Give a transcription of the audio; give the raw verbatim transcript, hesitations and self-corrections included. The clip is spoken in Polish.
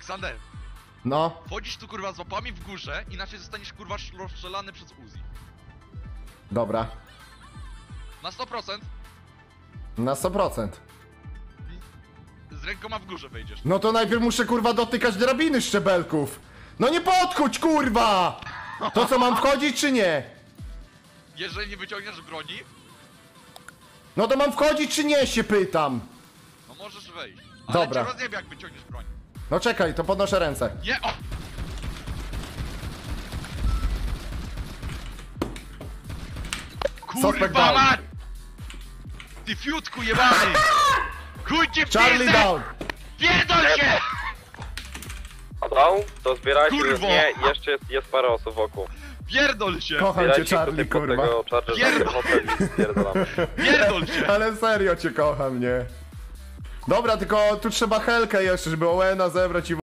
Xander, No. wchodzisz tu kurwa z łapami w górze, inaczej zostaniesz kurwa rozstrzelany przez Uzi. Dobra. Na sto procent Na sto procent. z rękoma w górze wejdziesz. No to najpierw muszę kurwa dotykać drabiny szczebelków. No nie podchodź kurwa! To co, mam wchodzić czy nie? Jeżeli nie wyciągniesz broni, No to mam wchodzić czy nie, się pytam. no możesz wejść. Ale Dobra. cię rozjebie, jak wyciągniesz broń. No czekaj, to podnoszę ręce. Nie, o! Suspect Kurwa down. mać! Ty fiutku jebany! Chuj ci w Charlie pizdę! down! Pierdol się! Dał? To zbierajcie już Kurwo! nie, jeszcze jest, jest parę osób wokół. Pierdol się! Kocham cię, Zbierajcie Charlie, tutaj pod kurwa. tego Charger Pierdol- hotel i spierdolamy. Pierdol się! Ale serio cię kocham, nie? Dobra, tylko tu trzeba Helkę jeszcze, żeby Owena zebrać i